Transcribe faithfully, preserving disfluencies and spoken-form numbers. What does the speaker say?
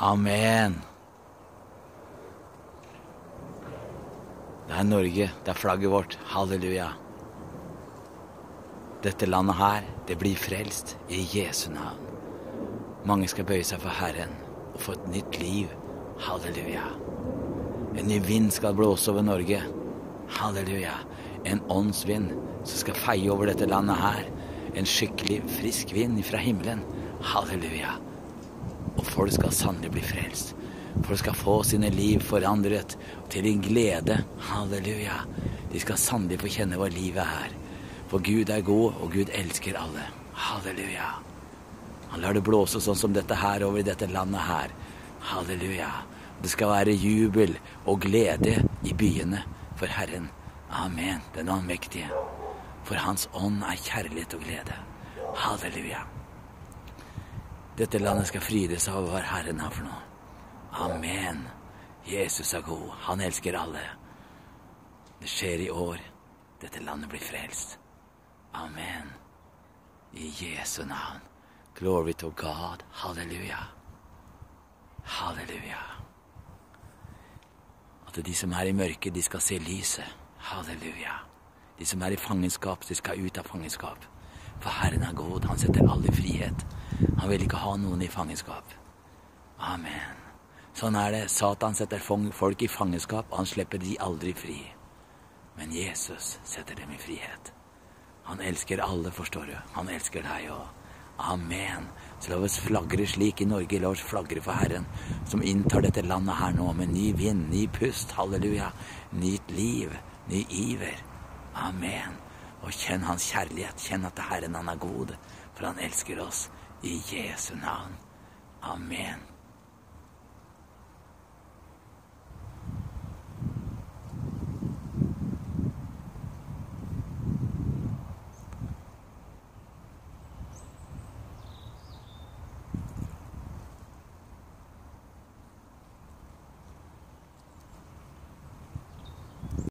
Amen. Det er Norge, det er flagget vårt. Halleluja. Dette landet her, det blir frelst i Jesu navn. Mange skal bøye seg for Herren og få et nytt liv. Halleluja. En ny vind skal blåse over Norge. Halleluja. En åndsvind som skal feie over dette landet her. En skikkelig frisk vind fra himmelen. Halleluja. Og folk skal sannelig bli frelst. Folk skal få sine liv forandret til en glede. Halleluja. De skal sannelig få kjenne hva livet er. For Gud er god, og Gud elsker alle. Halleluja. Han lar det blåse sånn som dette her over i dette landet her. Halleluja. Det skal være jubel og glede i byene for Herren. Amen, den allmektige. For hans ånd er kjærlighet og glede. Halleluja. Dette landet skal frydes av hva Herren har for noe. Amen. Jesus er god. Han elsker alle. Det skjer i år. Dette landet blir frelst. Amen. I Jesu navn. Glory to God. Halleluja. Halleluja. At de som er i mørket, de skal se lyset. Halleluja. De som er i fangenskap, de skal ut av fangenskap. For Herren er god. Han setter alle i frihet. Han vil ikke ha noen i fangenskap. Amen. Sånn er det. Satan setter folk i fangenskap, og han slipper de aldri fri. Men Jesus setter dem i frihet. Han elsker alle, forstår du. Han elsker deg også. Amen. Så la oss flagre slik i Norge. La oss flagre for Herren, som inntar dette landet her nå med ny vind, ny pust. Halleluja. Nytt liv, ny iver. Amen. Og kjenn hans kjærlighet. Kjenn at Herren han er god, for han elsker oss. I Jesu navn. Amen.